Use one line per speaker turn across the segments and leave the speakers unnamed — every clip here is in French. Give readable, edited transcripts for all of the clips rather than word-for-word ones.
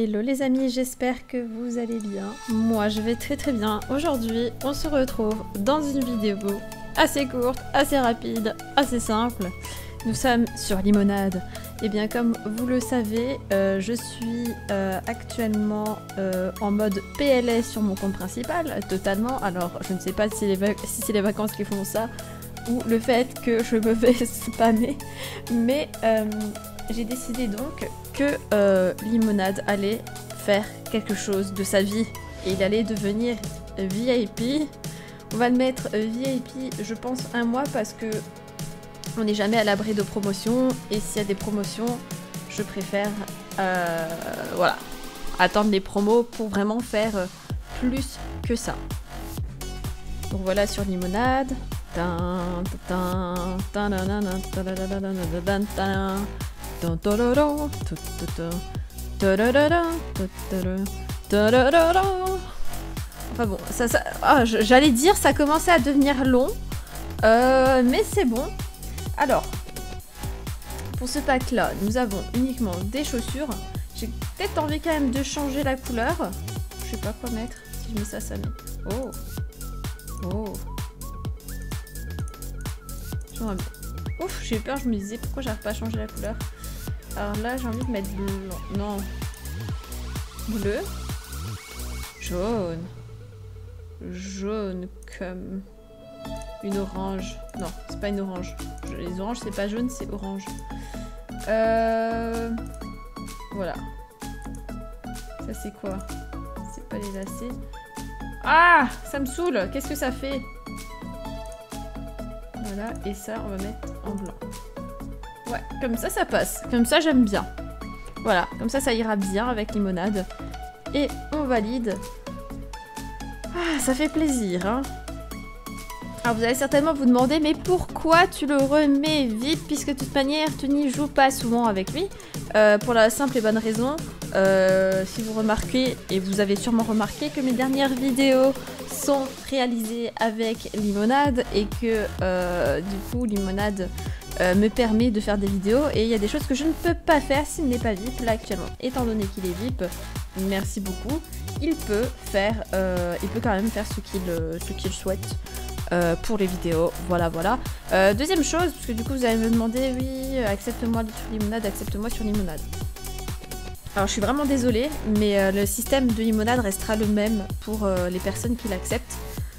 Hello les amis, j'espère que vous allez bien. Moi je vais très bien. Aujourd'hui on se retrouve dans une vidéo assez courte, assez rapide, assez simple. Nous sommes sur Limonade. Et bien comme vous le savez, je suis actuellement en mode PLS sur mon compte principal, totalement. Alors je ne sais pas si c'est les vacances qui font ça ou le fait que je me fais spammer. Mais j'ai décidé donc que Limonade allait faire quelque chose de sa vie et il allait devenir VIP. On va le mettre VIP, je pense, un mois parce que on n'est jamais à l'abri de promotions et s'il y a des promotions, je préfère voilà, attendre les promos pour vraiment faire plus que ça. Donc voilà sur Limonade. Enfin bon, j'allais dire ça commençait à devenir long, mais c'est bon. Alors, pour ce pack là, nous avons uniquement des chaussures. J'ai peut-être envie quand même de changer la couleur. Je sais pas quoi mettre. Si je mets ça, ça met. Oh, oh. Ouf, j'ai eu peur, je me disais pourquoi j'arrive pas à changer la couleur. Alors là, j'ai envie de mettre blanc. Non. Bleu. Jaune. Jaune comme une orange. Non, c'est pas une orange. Les oranges, c'est pas jaune, c'est orange. Voilà. Ça, c'est quoi? C'est pas les lacets. Ah! Ça me saoule! Qu'est-ce que ça fait? Voilà, et ça, on va mettre en blanc. Ouais, comme ça, ça passe. Comme ça, j'aime bien. Voilà, comme ça ira bien avec Limonade. Et on valide. Ah, ça fait plaisir, hein. Alors, vous allez certainement vous demander, mais pourquoi tu le remets vite, puisque de toute manière, tu n'y joues pas souvent avec lui. Pour la simple et bonne raison, si vous remarquez, et vous avez sûrement remarqué que mes dernières vidéos sont réalisées avec Limonade et que du coup Limonade me permet de faire des vidéos et il y a des choses que je ne peux pas faire s'il n'est pas VIP là actuellement. Étant donné qu'il est VIP, merci beaucoup, il peut quand même faire ce qu'il souhaite pour les vidéos, voilà. Deuxième chose, parce que du coup vous allez me demander, oui, accepte-moi sur Limonade, accepte-moi sur Limonade. Alors je suis vraiment désolée, mais le système de Limonade restera le même pour les personnes qui l'acceptent.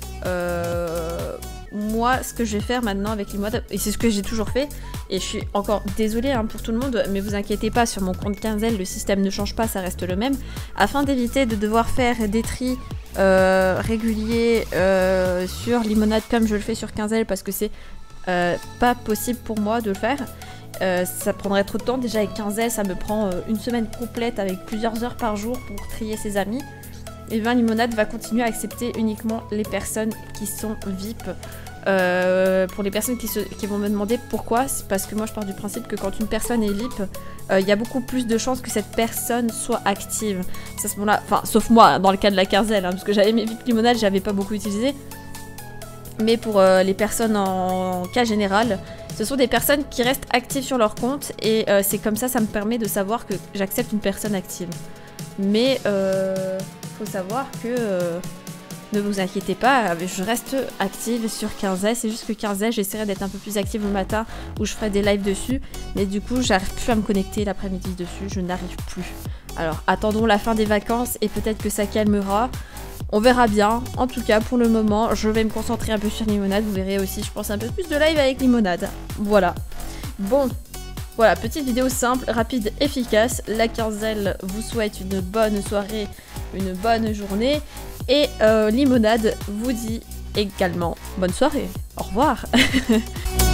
Moi, ce que je vais faire maintenant avec Limonade, et c'est ce que j'ai toujours fait, et je suis encore désolée hein, pour tout le monde, mais vous inquiétez pas, sur mon compte Quinzel, le système ne change pas, ça reste le même. Afin d'éviter de devoir faire des tris réguliers sur Limonade comme je le fais sur Quinzel, parce que c'est pas possible pour moi de le faire. Ça prendrait trop de temps, déjà avec Quinzel ça me prend une semaine complète avec plusieurs heures par jour pour trier ses amis. Et bien Limonade va continuer à accepter uniquement les personnes qui sont VIP. Pour les personnes qui vont me demander pourquoi, c'est parce que moi je pars du principe que quand une personne est VIP, il y a beaucoup plus de chances que cette personne soit active. C'est à ce moment-là, enfin sauf moi dans le cas de la Quinzel, hein, parce que j'avais mes VIP Limonade, j'avais pas beaucoup utilisé. Mais pour les personnes en cas général, ce sont des personnes qui restent actives sur leur compte et c'est comme ça me permet de savoir que j'accepte une personne active. Mais faut savoir que ne vous inquiétez pas, je reste active sur Quinzel, c'est juste que Quinzel j'essaierai d'être un peu plus active le matin où je ferai des lives dessus, mais du coup j'arrive plus à me connecter l'après-midi dessus, je n'arrive plus. Alors attendons la fin des vacances et peut-être que ça calmera. On verra bien. En tout cas, pour le moment, je vais me concentrer un peu sur Limonade. Vous verrez aussi, je pense, un peu plus de live avec Limonade. Voilà. Bon. Voilà, petite vidéo simple, rapide, efficace. La Quinzel vous souhaite une bonne soirée, une bonne journée. Et Limonade vous dit également bonne soirée. Au revoir.